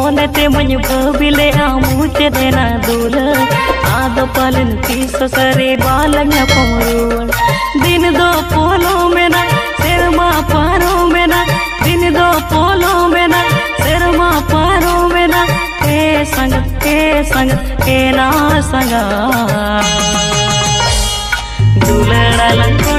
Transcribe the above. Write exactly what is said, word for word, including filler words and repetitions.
मोने ते मन भबिले आमुचे देना दूल आदो पालन तीस सरे बालंग पमरुल दिन दो पोलो में ना सेरमा पारो में ना दिन दो पोलो में ना सेरमा पारो में ना ए संग ए संग ए ना संगा दूलड़ा लंका